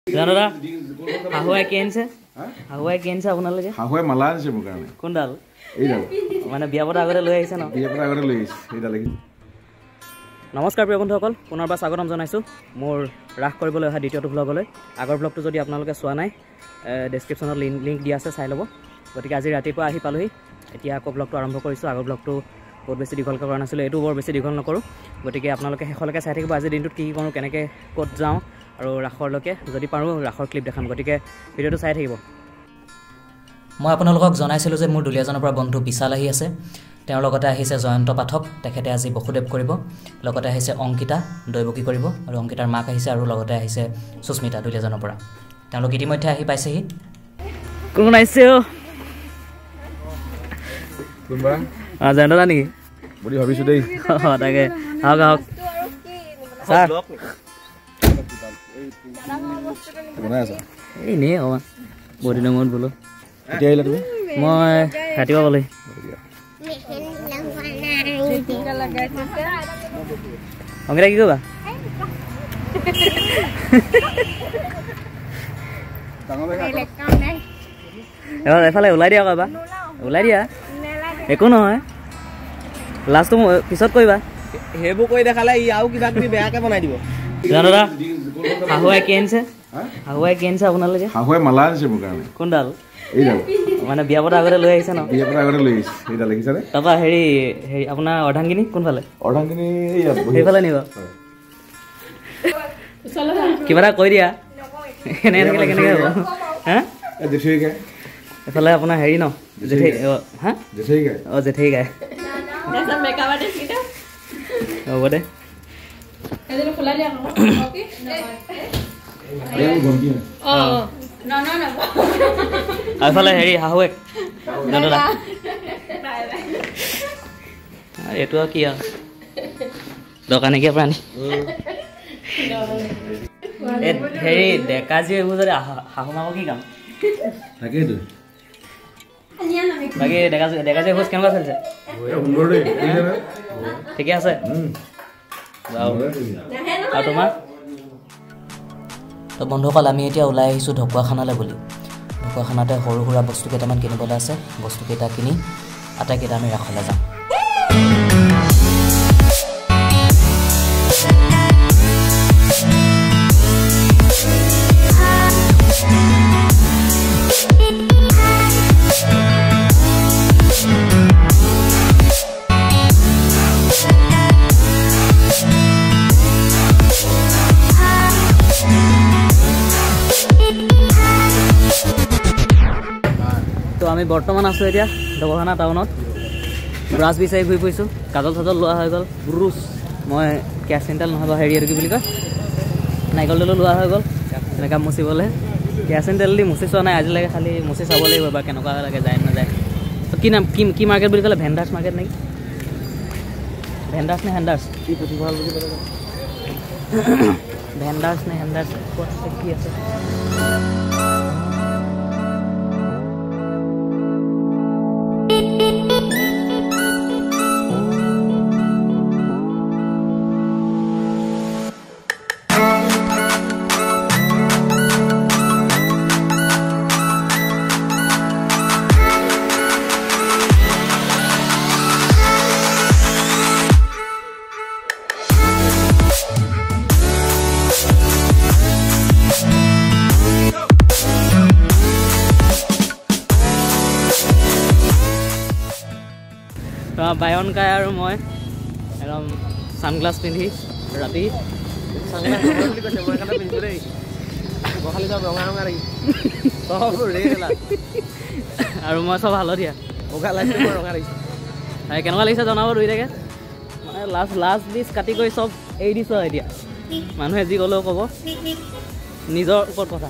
জানৰা হাহুৱাই কি আনিছে হাহুৱাই কি আনিছে আপোনালোকে হাহুৱাই মালা আনিছে মোৰ কাৰণে কোনডাল এইডাল মানে বিয়া পতা আগতে লৈ আহিছে ন বিয়া পতা আগতে লৈ আহিছে এইডাল নমস্কাৰ প্ৰিয় বন্ধুসকল পুনৰবাৰ স্বাগতম জনাইছোঁ মোৰ ৰাস কৰিবলৈ অহা দ্বিতীয়টো ব্লগলৈ আগৰ ব্লগটো যদি আপোনালোকে চোৱা নাই ডেছক্ৰিপশ্যনত লিংক দিয়া আছে চাই ল'ব গতিকে আজি ৰাতিপুৱা আহি পালোহি এতিয়া আকৌ ব্লগটো আৰম্ভ কৰিছোঁ আগৰ ব্লগটো বহুত বেছি দীঘলকৈ কৰা নাছিলোঁ এইটো বৰ বেছি দীঘল নকৰোঁ গতিকে আপোনালোকে শেষলৈকে চাই থাকিব আজিৰ দিনটোত কি কি কৰোঁ কেনেকৈ ক'ত যাওঁ আৰু ৰাসৰলৈকে যদি পাৰোঁ ৰাসৰ ক্লিপ দেখাম গতিকে ভিডিঅ'টো চাই থাকিব মই আপোনালোকক জনাইছিলোঁ যে মোৰ দুলীয়াজনৰ পৰা বন্ধু বিশাল আহি আছে তেওঁৰ লগতে আহিছে জয়ন্ত পাঠক তেখেতে আজি বসুদেৱ কৰিব লগতে আহিছে অংকিতা দৈৱকী কৰিব আৰু অংকিতাৰ মাক আহিছে আৰু লগতে আহিছে সুস্মিতা দুলীয়াজনৰ পৰা তেওঁলোক ইতিমধ্যে আহি পাইছেহি কোন আহিছে কোনবা জয়ন্ত নেকি বুলি ভাবিছোঁ দেই তাকে আহক আহক ছাৰ বনাই আছা এনেই অকণমান বহুত দিনৰ মূৰত বোলো কেতিয়া আহিলা তুমি মই ৰাতিপুৱা পালোহি অংকিতা কি কৰিবা এবাৰ এফালে ওলাই দিয়া আকৌ এবাৰ ওলাই দিয়া একো নহয় লাষ্টটো পিছত কৰিবা সেইবোৰ কৰি দেখালে ই আৰু কিবা কিবি বেয়াকে বনাই দিব জানৰা হাহুৱাই কি আনিছে হাহুৱাই কি আনিছে আপোনালোকে হাহুৱাই মালা আনিছে মোৰ কাৰণে কোনডাল এইডাল মানে বিয়া পতা আগতে লৈ আহিছে ন বিয়া পতা আগতে লৈ আহিছে এইডাল দেখিছানে তাৰপৰা হেৰি আপোনাৰ অৰ্ধাংগিনী কোনফালে অৰ্ধাংগিনী সেইফালে নিব কিবা এটা কৈ দিয়া এনেকৈ থাকিলে কেনেকৈ হ'ব হা জেঠেৰিকাই এইফালে আপোনাৰ হেৰি ন জেঠেই হা জেঠেৰিকাই অঁ জেঠেৰিকাই হ'ব দে এইফালে হেৰি শাহুৱেক এইটো আৰু কি আৰু দৰকাৰ নাইকিয়া প্ৰাণী হেৰি ডেকাজী এইবোৰ যদি শাহু মাকৰ কি কাম তাকেইতো বাকী ডেকাজী খোজ কেনেকুৱা চলিছে সুন্দৰ দেই ঠিকে আছে আৰু তোমাৰ তো বন্ধুসকল আমি এতিয়া ওলাই আহিছোঁ ঢকুৱাখানালৈ বুলি ঢকুৱাখানাতে সৰু সুৰা বস্তু কেইটামান কিনিবলৈ আছে বস্তুকেইটা কিনি আটাইকেইটা আমি ৰাসলৈ যাম তো আমি বৰ্তমান আছোঁ এতিয়া ঢকুৱাখানা টাউনত ব্ৰাছ বিচাৰি ঘূৰি ফুৰিছোঁ কাজল চাজল লোৱা হৈ গ'ল ব্ৰুচ মই কেছ চেণ্টাল নহ'ব হেৰি এইটো কি বুলি কয় নাৰিকল তেলো লোৱা হৈ গ'ল এনেকৈ মুচিবলৈ কেছ চেণ্টাল দি মুচি চোৱা নাই আজিলৈকে খালি মুচি চাব লাগিব বা কেনেকুৱা লাগে যায় নাযায় তো কি নাম কি মাৰ্কেট বুলি ক'লে ভেণ্ডাৰ্ছ মাৰ্কেট নেকি ভেণ্ডাৰ্ছ নে হেণ্ডাৰ্ছ কি পুথিভঁৰাল বুলি ক'লে ভেণ্ডাৰ্ছ নে হেণ্ডাৰ্ছ ক'ত আছে কি আছে বায়নকাই আৰু মই একদম ছানগ্লাছ পিন্ধি ৰাতি আৰু মই চব হালধীয়া কেনেকুৱা লাগিছে জনাব দুইটাকে মানে লাষ্ট ডিছ কাটি কৰি চব এৰি দিছোঁ আৰু এতিয়া মানুহে যি ক'লেও ক'ব নিজৰ ওপৰত কথা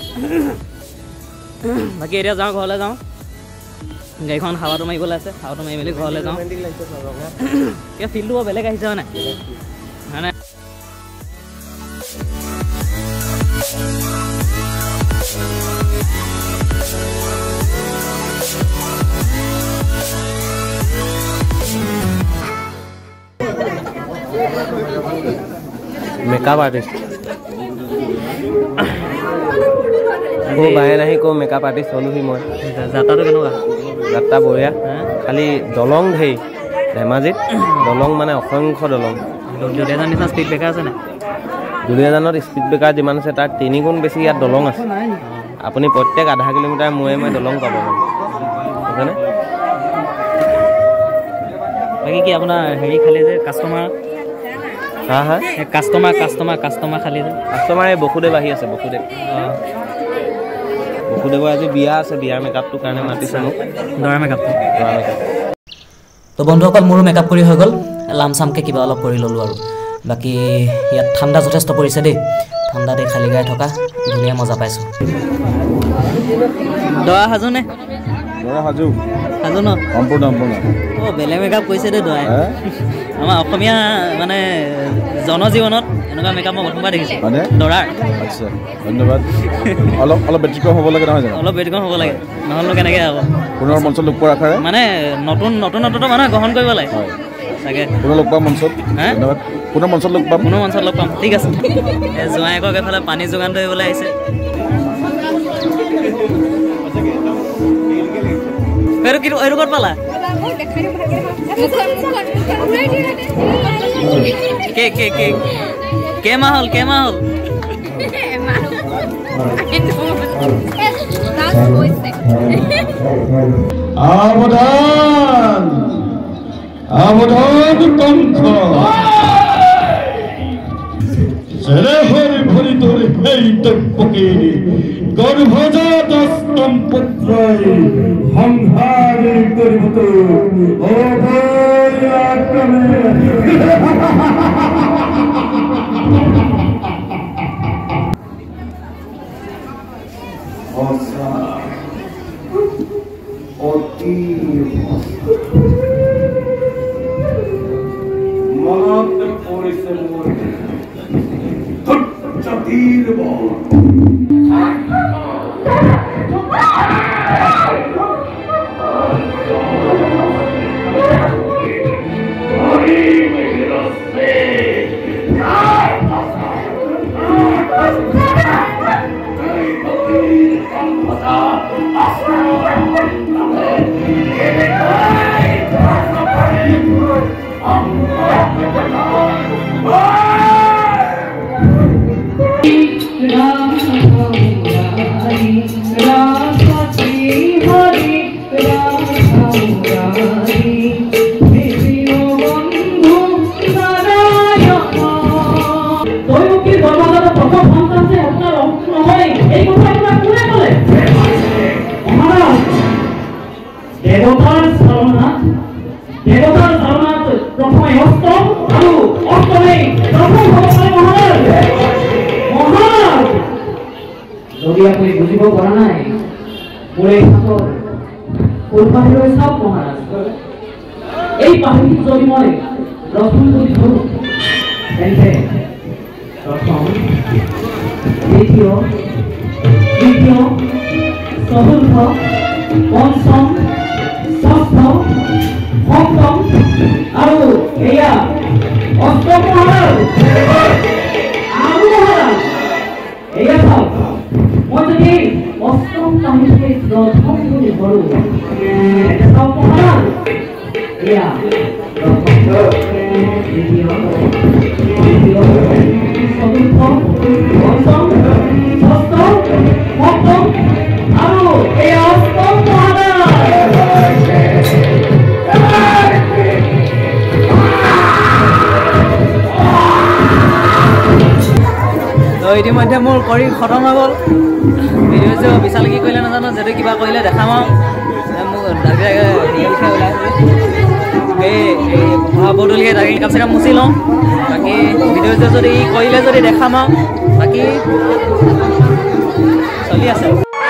বাকী এতিয়া যাওঁ ঘৰলৈ যাওঁ গাড়ীখন হাৱাটো মাৰিবলৈ আছে হাৱাটো মাৰি মেলি ঘৰলৈ যাওঁ এতিয়া ফিল্ডটো বৰ বেলেগ আহিছে মানে मेकअप आर्टिस्ट আকৌ বায়ে নাহি কো মেকআপ আৰ্টিষ্ট হলোহি মই যাত্ৰাটো কেনেকুৱা যাত্ৰা বঢ়িয়া খালি দলং ধেই ধেমাজিত দলং মানে অসংখ্য দলং দুলীয়াজান নিচিনা স্পীড ব্ৰেকাৰ আছে নাই দুলীয়াজানত স্পীড ব্ৰেকাৰ যিমান আছে তাৰ 3 গুণ বেছি ইয়াত দলং আছে আপুনি প্ৰত্যেক আধা কিলোমিটাৰ মূৰে মূৰে দলং পাব বুজিছেনে বাকী কি আপোনাৰ হেৰি খালি যে কাষ্টমাৰ হা কাষ্টমাৰ খালি যে কাষ্টমাৰ এই বসুদেৱ আহি আছে বসুদেৱৰ আজি বিয়া আছে বিয়াৰ মেকআপটোৰ কাৰণে মাতিছে মোক দৰা মেকআপ তো বন্ধুসকল মোৰো মেকআপ কৰি হৈ গ'ল লাম চামকৈ কিবা অলপ কৰি ল'লোঁ আৰু বাকী ইয়াত ঠাণ্ডা যথেষ্ট পৰিছে দেই ঠাণ্ডাতে খালী গাই থকা ধুনীয়া মজা পাইছোঁ দৰা সাজুনে সাজু ন সম্পূৰ্ণ বেলেগ মেকআপ কৰিছে দেই দৰাই আমাৰ অসমীয়া মানে জনজীৱনত এনেকুৱা মেকআপ মই প্ৰথমবাৰ দেখিছোঁ দৰাৰ আচ্ছা ধন্যবাদ অলপ ব্যতিক্ৰম হ'ব লাগে নহয় জানো অলপ ব্যতিক্ৰম হ'ব লাগে নহ'লে কেনেকৈ হ'ব পুনৰ মঞ্চত লোক পোৱাৰ আশাৰে মানে নতুন মানুহে গ্ৰহণ কৰিব লাগে চাগে পুনৰ লগ পাম মঞ্চত ধন্যবাদ পুনৰ মঞ্চত লগ পাম ঠিক আছে জোঁৱায়েকক এফালে পানী যোগান ধৰিবলৈ আহিছে এইটো ক'ত পালা কেইমাহ হ'ল আবধান কণ্ঠ ভরি তোর হেই তপকে গর্ভজাত স্তম পুত্রই সংহারে করিব ও অতি মনত পড়েছে মোর জাতির বল দেবতার ধারণাত প্রথমে অষ্টম আৰু অষ্টমে প্ৰথম মহারাজ যদি আপনি বুঝিব পৰা নাই মোৰে হাতৰ ফুলপাহিলৈ চাওক মহারাজ এই পাহিত যদি মই প্ৰথম যদি ধৰো তেন্তে প্ৰথম দ্বিতীয় চতুৰ্থ পঞ্চম ষষ্ঠ সপ্তম আৰু এয়া অষ্টম মহারাজ আৰু মহারাজ এয়া চাওক মই যদি অষ্টম পাহিতে প্ৰথম যদি ধৰো এটা চাওক মহারাজ এয়া প্ৰথম দ্বিতীয় চতুৰ্থ পঞ্চম ষষ্ঠ সপ্তম আৰু এয়া অষ্টম ইতিমধ্যে মোৰ কৰি খতম হৈ গ'ল ভিডিঅ' বিশাল কি কৰিলে নাজানো যদি কিবা কৰিলে দেখাম আৰু মোক এই বদলিয়ে দাগি কাপ চাপ মুচি লওঁ বাকী ভিডিঅ' যদি কৰিলে যদি দেখাম আৰু বাকী চলি আছে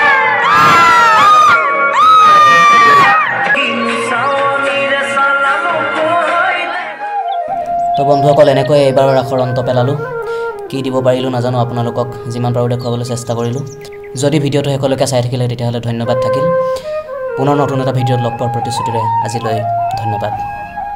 তো বন্ধুসকল এনেকৈ এইবাৰ ৰাসৰ অন্ত পেলালোঁ কি দিব পাৰিলোঁ নাজানো আপোনালোকক যিমান পাৰোঁ দেখুৱাবলৈ চেষ্টা কৰিলোঁ যদি ভিডিঅ'টো শেষলৈকে চাই থাকিলে তেতিয়াহ'লে ধন্যবাদ থাকিল পুনৰ নতুন এটা ভিডিঅ'ত লগ পোৱাৰ প্ৰতিশ্ৰুতিৰে আজিলৈ ধন্যবাদ